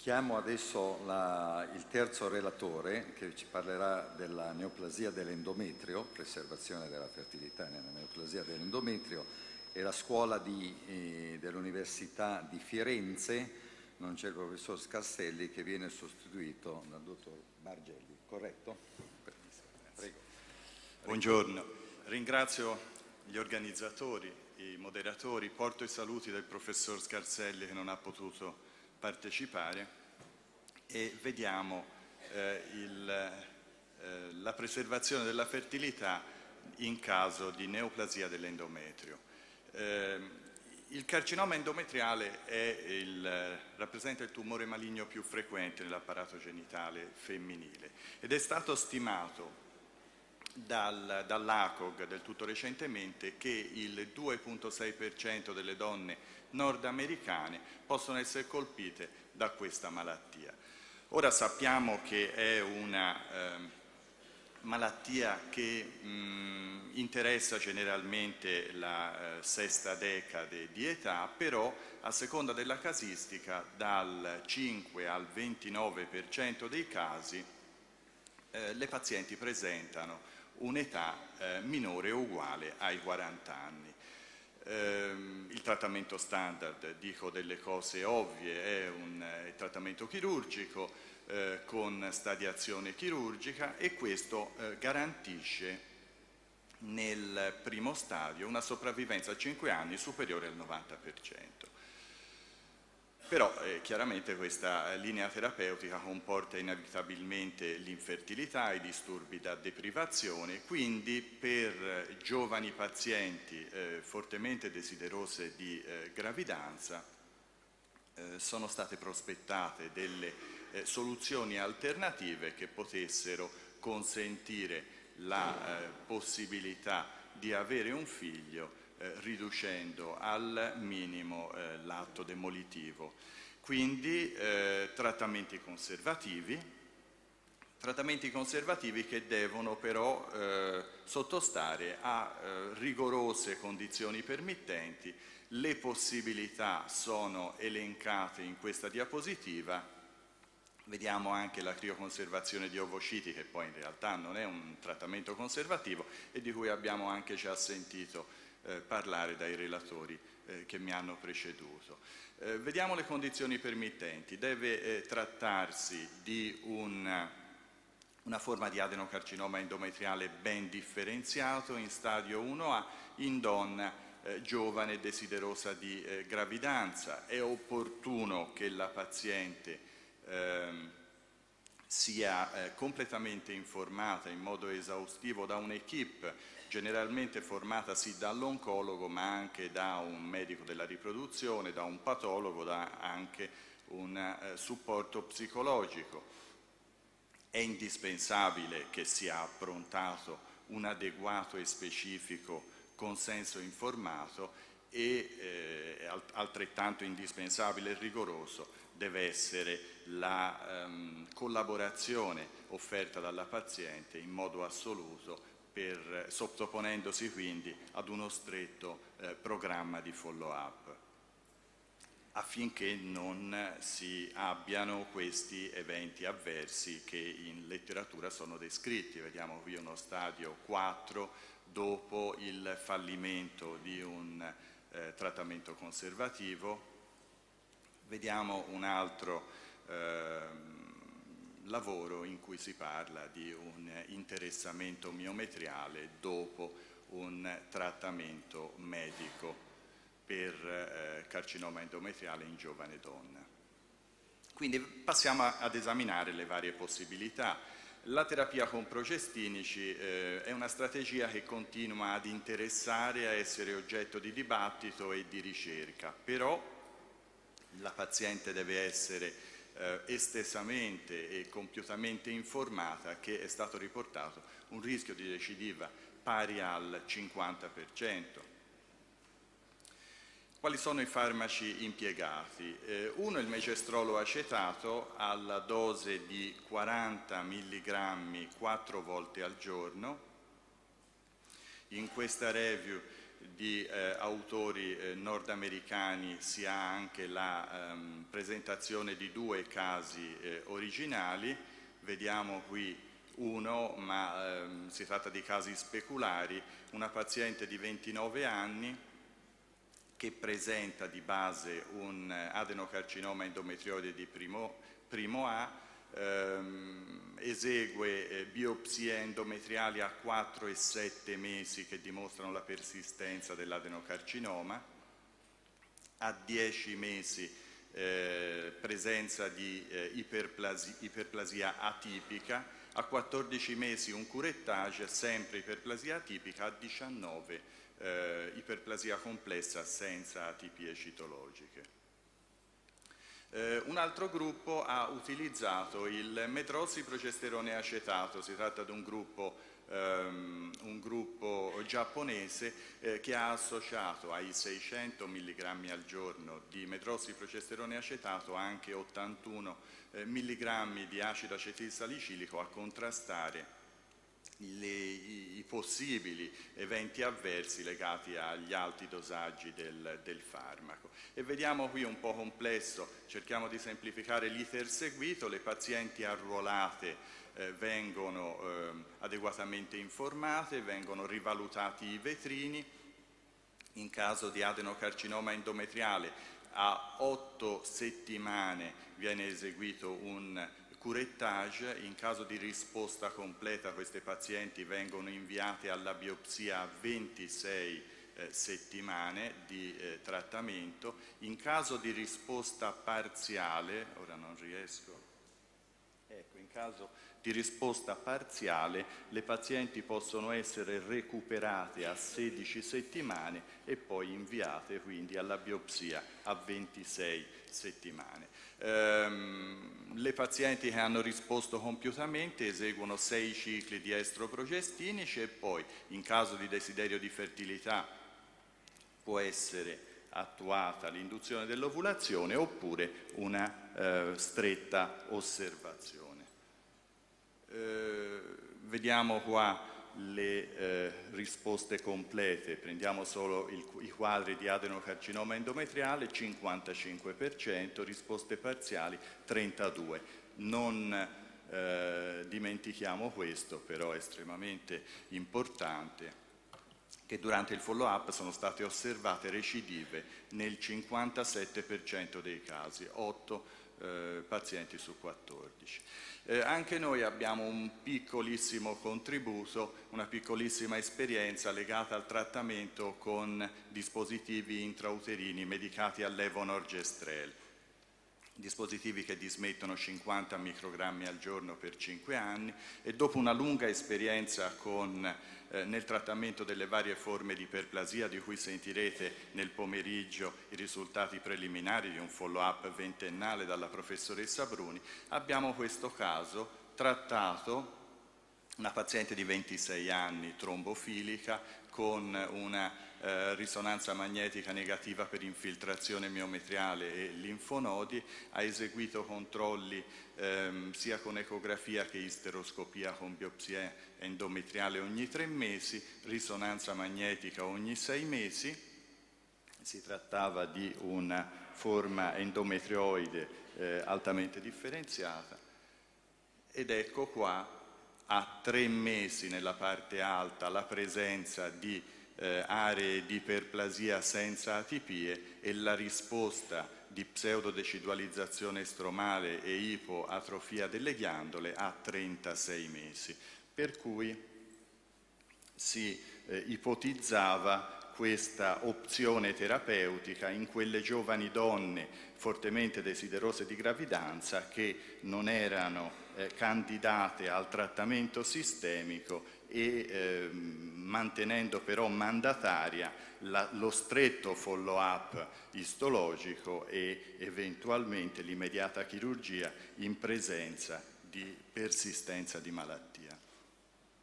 Chiamo adesso il terzo relatore che ci parlerà della neoplasia dell'endometrio, preservazione della fertilità nella neoplasia dell'endometrio, e la scuola dell'Università di Firenze. Non c'è il professor Scarselli, che viene sostituito dal dottor Bargelli, corretto? Prego. Buongiorno, ringrazio gli organizzatori, i moderatori, porto i saluti del professor Scarselli che non ha potuto partecipare e vediamo la preservazione della fertilità in caso di neoplasia dell'endometrio. Il carcinoma endometriale rappresenta il tumore maligno più frequente nell'apparato genitale femminile ed è stato stimato dall'ACOG del tutto recentemente che il 2,6% delle donne nordamericane possono essere colpite da questa malattia. Ora sappiamo che è una malattia che interessa generalmente la sesta decade di età, però a seconda della casistica dal 5 al 29% dei casi le pazienti presentano un'età minore o uguale ai 40 anni. Il trattamento standard, dico delle cose ovvie, è un trattamento chirurgico con stadiazione chirurgica e questo garantisce nel primo stadio una sopravvivenza a 5 anni superiore al 90%. Però chiaramente questa linea terapeutica comporta inevitabilmente l'infertilità, i disturbi da deprivazione, quindi per giovani pazienti fortemente desiderose di gravidanza sono state prospettate delle soluzioni alternative che potessero consentire la possibilità di avere un figlio riducendo al minimo l'atto demolitivo. Quindi trattamenti conservativi che devono però sottostare a rigorose condizioni permittenti. Le possibilità sono elencate in questa diapositiva. Vediamo anche la crioconservazione di ovociti, che poi in realtà non è un trattamento conservativo e di cui abbiamo anche già sentito parlare dai relatori che mi hanno preceduto. Vediamo le condizioni permittenti. Deve trattarsi di una forma di adenocarcinoma endometriale ben differenziato in stadio 1A in donna giovane desiderosa di gravidanza. È opportuno che la paziente sia completamente informata in modo esaustivo da un'equipe generalmente formata sì dall'oncologo ma anche da un medico della riproduzione, da un patologo, da anche un supporto psicologico. È indispensabile che sia approntato un adeguato e specifico consenso informato e altrettanto indispensabile e rigoroso deve essere la collaborazione offerta dalla paziente in modo assoluto, sottoponendosi quindi ad uno stretto programma di follow-up affinché non si abbiano questi eventi avversi che in letteratura sono descritti. Vediamo qui uno stadio 4 dopo il fallimento di un trattamento conservativo. Vediamo un altro lavoro in cui si parla di un interessamento miometriale dopo un trattamento medico per carcinoma endometriale in giovane donna. Quindi passiamo ad esaminare le varie possibilità. La terapia con progestinici è una strategia che continua ad interessare, a essere oggetto di dibattito e di ricerca, però la paziente deve essere estesamente e compiutamente informata che è stato riportato un rischio di recidiva pari al 50%. Quali sono i farmaci impiegati? Uno è il megestrolo acetato alla dose di 40 mg 4 volte al giorno. In questa review di autori nordamericani si ha anche la presentazione di 2 casi originali. Vediamo qui uno, ma si tratta di casi speculari, una paziente di 29 anni che presenta di base un adenocarcinoma endometrioide di primo A, esegue biopsie endometriali a 4 e 7 mesi che dimostrano la persistenza dell'adenocarcinoma, a 10 mesi presenza di iperplasia atipica, a 14 mesi un curettage, sempre iperplasia atipica, a 19 iperplasia complessa senza atipie citologiche. Un altro gruppo ha utilizzato il medrossiprogesterone acetato. Si tratta di un gruppo giapponese che ha associato ai 600 mg al giorno di medrossiprogesterone acetato anche 81 mg di acido acetilsalicilico a contrastare i possibili eventi avversi legati agli alti dosaggi del farmaco. E vediamo qui un po' complesso, cerchiamo di semplificare l'iter seguito. Le pazienti arruolate vengono adeguatamente informate, vengono rivalutati i vetrini. In caso di adenocarcinoma endometriale a 8 settimane viene eseguito un curettage. In caso di risposta completa queste pazienti vengono inviate alla biopsia a 26 settimane di trattamento. In caso di risposta parziale, ora non riesco, ecco, in caso di risposta parziale le pazienti possono essere recuperate a 16 settimane e poi inviate quindi alla biopsia a 26 settimane. Le pazienti che hanno risposto compiutamente eseguono 6 cicli di estroprogestinici e poi, in caso di desiderio di fertilità, può essere attuata l'induzione dell'ovulazione oppure una stretta osservazione. Vediamo qua le risposte complete. Prendiamo solo i quadri di adenocarcinoma endometriale: 55%, risposte parziali 32%. Non dimentichiamo questo, però è estremamente importante, che durante il follow-up sono state osservate recidive nel 57% dei casi, 8 pazienti su 14. Anche noi abbiamo un piccolissimo contributo, una piccolissima esperienza legata al trattamento con dispositivi intrauterini medicati all'levonorgestrel, dispositivi che dismettono 50 microgrammi al giorno per 5 anni, e dopo una lunga esperienza nel trattamento delle varie forme di iperplasia, di cui sentirete nel pomeriggio i risultati preliminari di un follow-up ventennale dalla professoressa Bruni, abbiamo questo caso trattato, una paziente di 26 anni trombofilica con una risonanza magnetica negativa per infiltrazione miometriale e linfonodi, ha eseguito controlli sia con ecografia che isteroscopia con biopsia endometriale ogni 3 mesi, risonanza magnetica ogni 6 mesi. Si trattava di una forma endometrioide altamente differenziata, ed ecco qua a 3 mesi nella parte alta la presenza di aree di iperplasia senza atipie e la risposta di pseudodecidualizzazione stromale e ipoatrofia delle ghiandole a 36 mesi. Per cui si ipotizzava questa opzione terapeutica in quelle giovani donne fortemente desiderose di gravidanza che non erano candidate al trattamento sistemico e mantenendo però mandataria lo stretto follow-up istologico e eventualmente l'immediata chirurgia in presenza di persistenza di malattia.